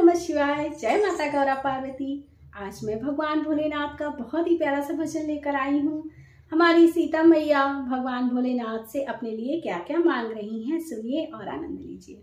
नमः शिवाय। जय माता गौरा पार्वती। आज मैं भगवान भोलेनाथ का बहुत ही प्यारा सा भजन लेकर आई हूँ। हमारी सीता मैया भगवान भोलेनाथ से अपने लिए क्या क्या मांग रही हैं, सुनिए और आनंद लीजिए।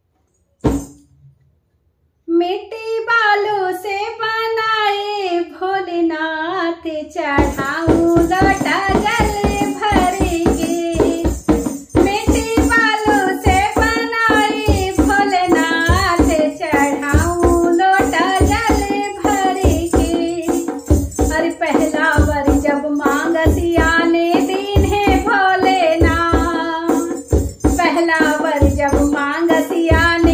मिट्टी बालों से बनाए भोलेनाथ चढ़ाऊं लोटा जल भर के। मिट्टी बालों से बनाए भोलेनाथ चढ़ाऊं लोटा जल भर के। अरे पहला वर जब मांगसिया ने दीन है भोलेनाथ, पहला वर जब मांगसिया ने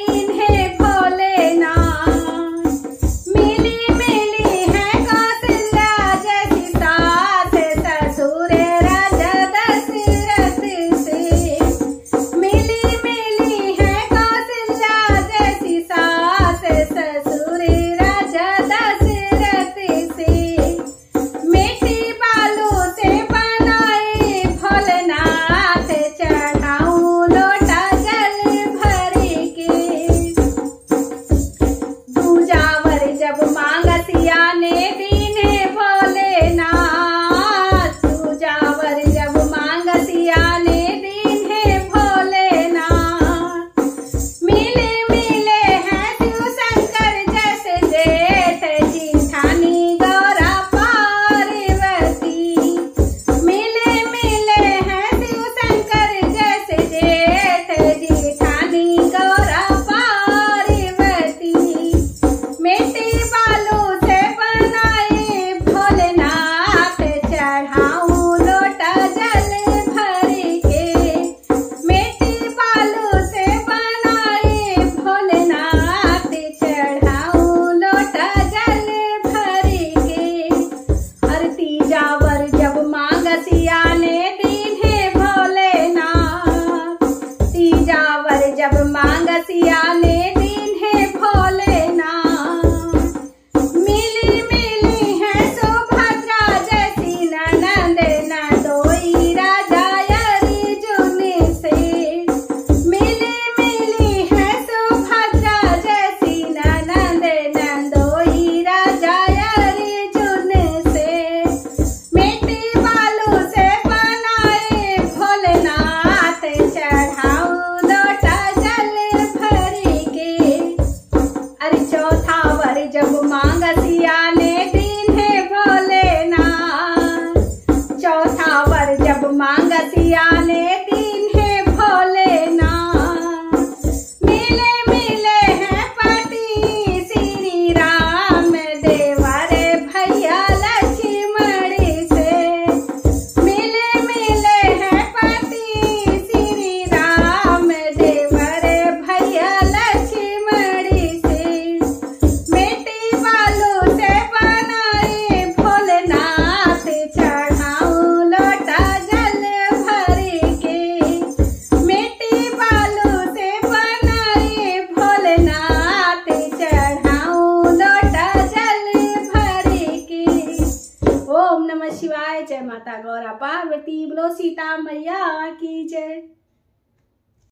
जब मांगसिया ने दीन है भोलेनाथ। मिली मिली है सुभद्रा जैसी ननंद नंदोई राजा अर्जुन से। मिली मिली है सुभद्रा जैसी ननंद नंदोई राजा अर्जुन से। मिट्टी बालू से बनाए भोलेनाथ चढ़ाऊं जब मांगसिया ने दीन है भोलेनाथ। चौथा वर जब मांगसिया ने दीन है भोलेनाथ। मिले मिले हैं पति श्री राम देवर भैया लक्ष्मण से। मिले मिले हैं पति श्री राम देवर भैया लक्ष्मण से। ओम नमः शिवाय। जय माता गौरा पार्वती। बोलो सीता मैया की जय।